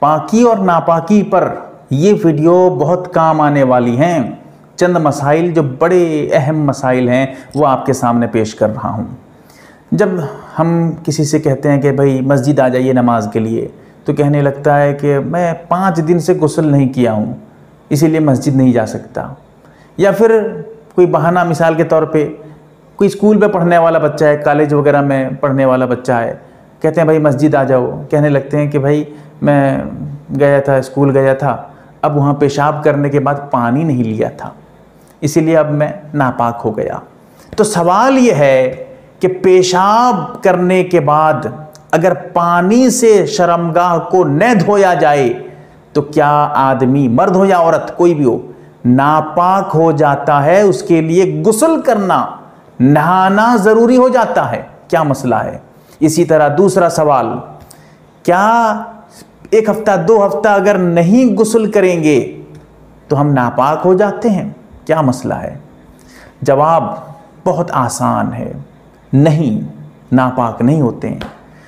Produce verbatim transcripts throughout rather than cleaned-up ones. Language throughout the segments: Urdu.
پاکی اور ناپاکی پر یہ ویڈیو بہت کام آنے والی ہیں۔ چند مسائل جو بڑے اہم مسائل ہیں وہ آپ کے سامنے پیش کر رہا ہوں۔ جب ہم کسی سے کہتے ہیں کہ بھائی مسجد آ جائیے نماز کے لیے، تو کہنے لگتا ہے کہ میں پانچ دن سے غسل نہیں کیا ہوں اسی لیے مسجد نہیں جا سکتا۔ یا پھر کوئی بہانہ، مثال کے طور پہ کوئی اسکول میں پڑھنے والا بچہ ہے، کالج وغیرہ میں پڑھنے والا بچہ ہے، کہتے ہیں بھائی مسجد آ جاؤ، کہنے لگتے ہیں کہ بھائی میں گیا تھا، اسکول گیا تھا، اب وہاں پیشاب کرنے کے بعد پانی نہیں لیا تھا اسی لیے اب میں ناپاک ہو گیا۔ تو سوال یہ ہے کہ پیشاب کرنے کے بعد اگر پانی سے شرمگاہ کو نہ دھویا جائے تو کیا آدمی، مرد ہو یا عورت کوئی بھی ہو، ناپاک ہو جاتا ہے؟ اس کے لیے غسل کرنا، نہانا ضروری ہو جاتا ہے؟ کیا مسئلہ ہے؟ اسی طرح دوسرا سوال، کیا ایک ہفتہ دو ہفتہ اگر نہیں غسل کریں گے تو ہم ناپاک ہو جاتے ہیں؟ کیا مسئلہ ہے؟ جواب بہت آسان ہے، نہیں، ناپاک نہیں ہوتے ہیں۔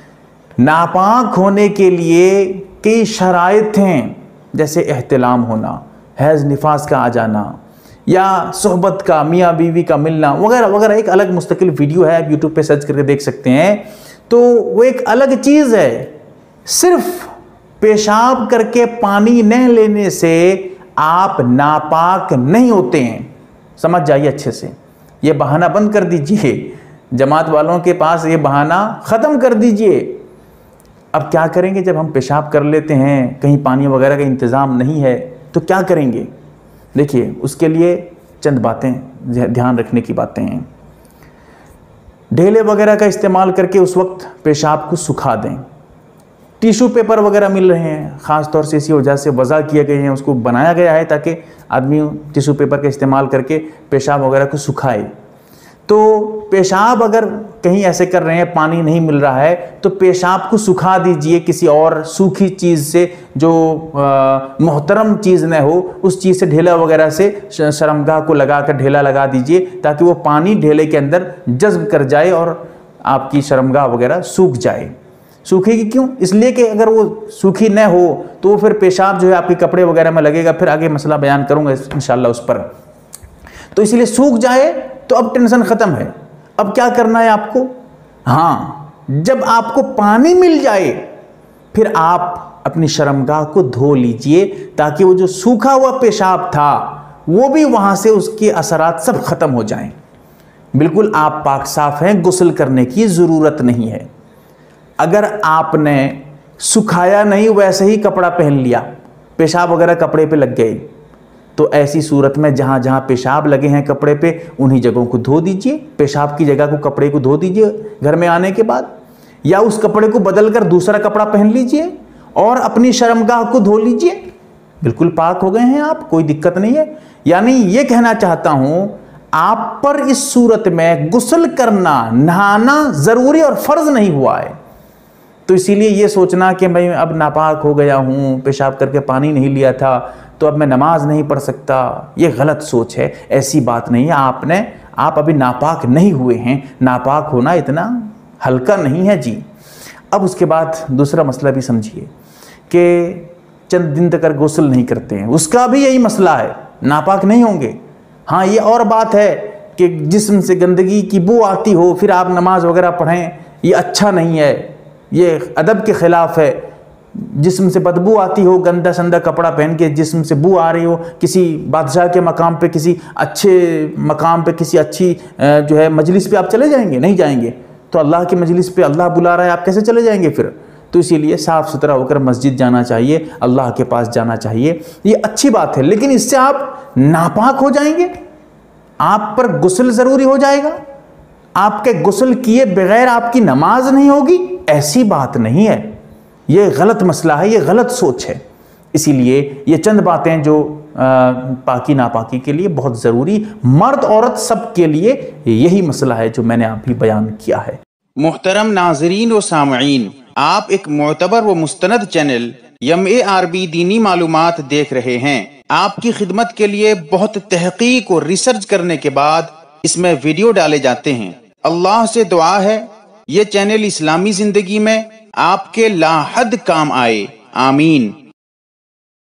ناپاک ہونے کے لیے کئی شرائط ہیں، جیسے احتلام ہونا، حیض نفاس کا آ جانا، یا صحبت کا، میاں بیوی کا ملنا وغیرہ وغیرہ۔ ایک الگ مستقل ویڈیو ہے، آپ یوٹیوب پہ سرچ کر کے دیکھ سکتے ہیں۔ تو وہ ایک الگ چیز ہے۔ صرف پیشاب کر کے پانی نہ لینے سے آپ ناپاک نہیں ہوتے ہیں، سمجھ جائیے اچھے سے۔ یہ بہانہ بند کر دیجئے، جماعت والوں کے پاس یہ بہانہ ختم کر دیجئے۔ اب کیا کریں گے جب ہم پیشاب کر لیتے ہیں، کہیں پانی وغیرہ کا انتظام نہیں ہے تو کیا کریں گے؟ دیکھیے، اس کے لیے چند باتیں دھیان رکھنے کی باتیں ہیں۔ ڈھیلے وغیرہ کا استعمال کر کے اس وقت پیشاب کو سکھا دیں۔ ٹیشو پیپر وغیرہ مل رہے ہیں، خاص طور سے اسی وجہ سے وضع کیے گئے ہیں، اس کو بنایا گیا ہے تاکہ آدمی ٹیشو پیپر کا استعمال کر کے پیشاب وغیرہ کو سکھائے۔ تو پیشاب اگر کہیں ایسے کر رہے ہیں، پانی نہیں مل رہا ہے، تو پیشاب کو سکھا دیجئے کسی اور سوکھی چیز سے، جو محترم چیز نہ ہو، اس چیز سے، ڈھیلا وغیرہ سے شرمگاہ کو لگا کر ڈھیلا لگا دیجئے تاکہ وہ پانی ڈھیلے کے اندر جذب کر جائے اور آپ کی شرمگاہ وغیرہ سوکھ جائے۔ سوکھے گی کیوں؟ اس لیے کہ اگر وہ سوکھی نہ ہو تو وہ پھر پیشاب جو ہے آپ کے کپڑے وغیرہ میں لگے گا، پھر آگے مسئلہ بیان کروں گا انشاءاللہ اس پر۔ تو اس لیے سوکھ جائے تو اب ٹینشن ختم ہے۔ اب کیا کرنا ہے آپ کو؟ ہاں، جب آپ کو پانی مل جائے پھر آپ اپنی شرمگاہ کو دھو لیجئے تاکہ وہ جو سوکھا ہوا پیشاب تھا وہ بھی وہاں سے اس کے اثرات سب ختم ہو جائیں۔ بالکل آپ پاک صاف ہیں، غسل کرنے کی ضرورت نہیں ہے۔ اگر آپ نے سکھایا نہیں، ویسے ہی کپڑا پہن لیا، پیشاب وغیرہ کپڑے پہ لگ گئے، تو ایسی صورت میں جہاں جہاں پیشاب لگے ہیں کپڑے پہ انہی جگہوں کو دھو دیجئے، پیشاب کی جگہ کو کپڑے کو دھو دیجئے گھر میں آنے کے بعد، یا اس کپڑے کو بدل کر دوسرا کپڑا پہن لیجئے اور اپنی شرمگاہ کو دھو لیجئے، بالکل پاک ہو گئے ہیں آپ، کوئی دقت نہیں ہے۔ یعنی یہ کہنا چاہتا ہوں، آپ پر اس صورت میں غسل کرنا، نہانا ضروری اور فرض نہیں ہوا ہے۔ تو اسی لیے یہ سوچنا کہ میں اب ناپاک ہو گیا ہوں، پیشاب کر کے پانی نہیں لیا تھا تو اب میں نماز نہیں پڑھ سکتا، یہ غلط سوچ ہے۔ ایسی بات نہیں ہے۔ آپ نے آپ ابھی ناپاک نہیں ہوئے ہیں، ناپاک ہونا اتنا ہلکا نہیں ہے جی۔ اب اس کے بعد دوسرا مسئلہ بھی سمجھیے کہ چند دن تک غسل نہیں کرتے ہیں، اس کا بھی یہی مسئلہ ہے، ناپاک نہیں ہوں گے۔ ہاں، یہ اور بات ہے کہ جسم سے گندگی کی بو آتی ہو پھر آپ نماز وغیرہ پڑھیں، یہ اچھا نہیں ہے، یہ ادب کے خلاف ہے۔ جسم سے بدبو آتی ہو، گندا سندہ کپڑا پہن کے جسم سے بو آ رہی ہو، کسی بادشاہ کے مقام پہ، کسی اچھے مقام پہ، کسی اچھی جو ہے مجلس پہ آپ چلے جائیں گے؟ نہیں جائیں گے۔ تو اللہ کی مجلس پہ اللہ بلا رہا ہے، آپ کیسے چلے جائیں گے پھر؟ تو اسی لیے صاف ستھرا ہو کر مسجد جانا چاہیے، اللہ کے پاس جانا چاہیے، یہ اچھی بات ہے۔ لیکن اس سے آپ ناپاک ہو جائیں گے، آپ پر غسل ضروری ہو جائے گا، آپ کے غسل کیے بغیر آپ کی نماز نہیں ہوگی، ایسی بات نہیں ہے۔ یہ غلط مسئلہ ہے، یہ غلط سوچ ہے۔ اسی لیے یہ چند باتیں جو پاکی ناپاکی کے لیے بہت ضروری، مرد عورت سب کے لیے یہی مسئلہ ہے جو میں نے ابھی بیان کیا ہے۔ محترم ناظرین و سامعین، آپ ایک معتبر و مستند channel M A R B دینی معلومات دیکھ رہے ہیں۔ آپ کی خدمت کے لیے بہت تحقیق اور ریسرچ کرنے کے بعد اس میں ویڈیو ڈالے جاتے ہیں۔ اللہ سے دعا ہے یہ چینل اسلامی زندگی میں آپ کے لا حد کام آئے، آمین۔